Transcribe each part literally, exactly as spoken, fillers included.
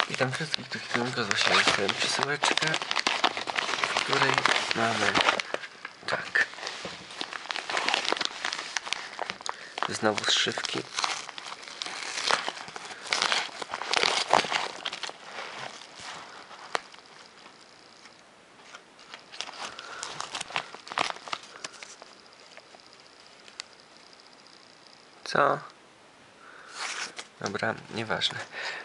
Witam wszystkich, których tylko właśnie dostałem przesyłeczkę, w której mamy tak, znowu zszywki, co? Dobra, nieważne.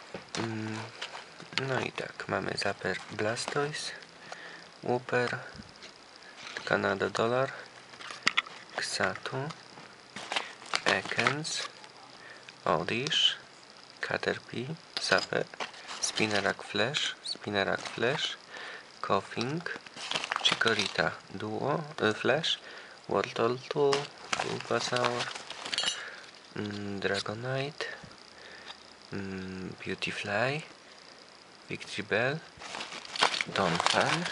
No i tak, mamy Zapper Blastoise, Wooper, Canada Dollar, Xatu, Ekans, Oddish, Caterpie, Zapper, Spinarak Flash, Spinarak Flash, Koffing, Chikorita Duo, y, Flash, Wartortle, Bulbasaur, mm, Dragonite, mm, Beautyfly, Victreebel, Donphan,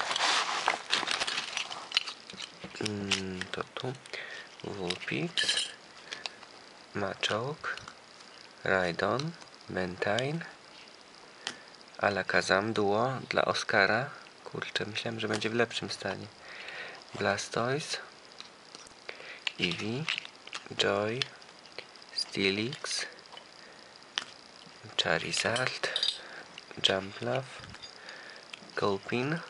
mm, to tu, Vulpix, Machoke, Rhydon, Mantine, Alakazam Duo dla Oscara. Kurczę, myślałem, że będzie w lepszym stanie. Blastoise, Eevee, Joy, Steelix, Charizard, Jumpluff, Gulpin,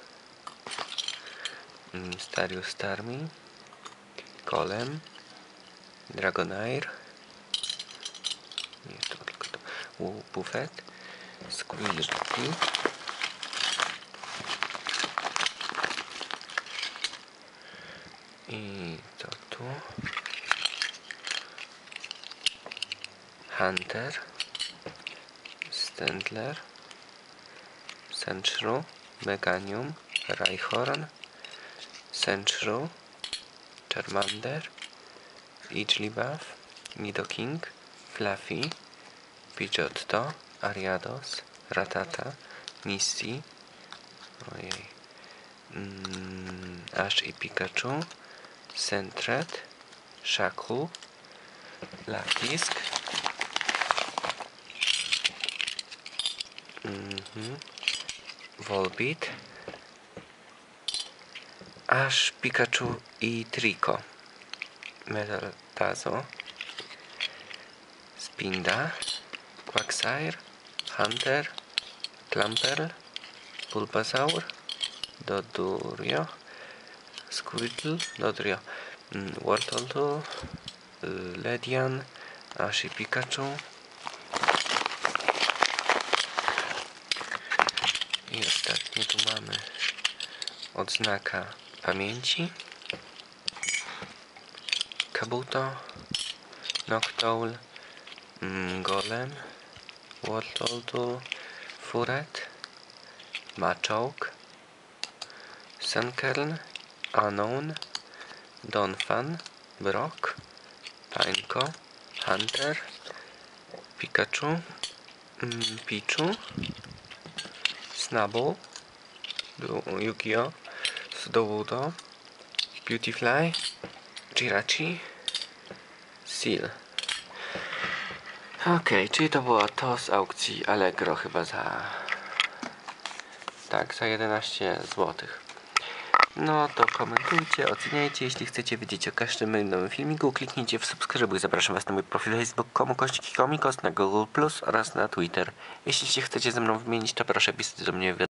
Starius Starmie, Golem, Dragonair, nie to tylko to, Buffet, Squirtle, i to tu, Hunter, Stantler, Sandshrew, Meganium, Rhyhorn, Sandshrew, Charmander, Igglybuff, Nidoking, Fluffy, Pidgeotto, Ariados, Rattata, Misty, ojej, mm, Ash i Pikachu, Sentret, Shaku, Laptisk, mm-hmm. Volbeat, Ash, Pikachu i Trico, Metaltazo, Spinda, Quagsire, Hunter, Clamperl, Bulbasaur, Dodurio, Squirtle, Dodurio, Wartortle, Ledian, Ash i Pikachu. I ostatnie tu mamy odznaka pamięci, Kabuto, Noctowl, Golem, Wartortle, Furet, Machoke, Sunkern, Unknown, Donphan, Brock, Pineco, Hunter, Pikachu, mm, Pichu, Snubbull, Yu-Gi-Oh!, Sudowoodo, Beautyfly, Jirachi, Seal. Ok, czyli to było to z aukcji Allegro chyba za... tak, za jedenaście złotych. No to komentujcie, oceniajcie, jeśli chcecie wiedzieć o każdym moim nowym filmiku, kliknijcie w subskrybuj. Zapraszam was na mój profil facebook kropka com kościki komikos, na Google plus oraz na Twitter. Jeśli się chcecie ze mną wymienić, to proszę pisać do mnie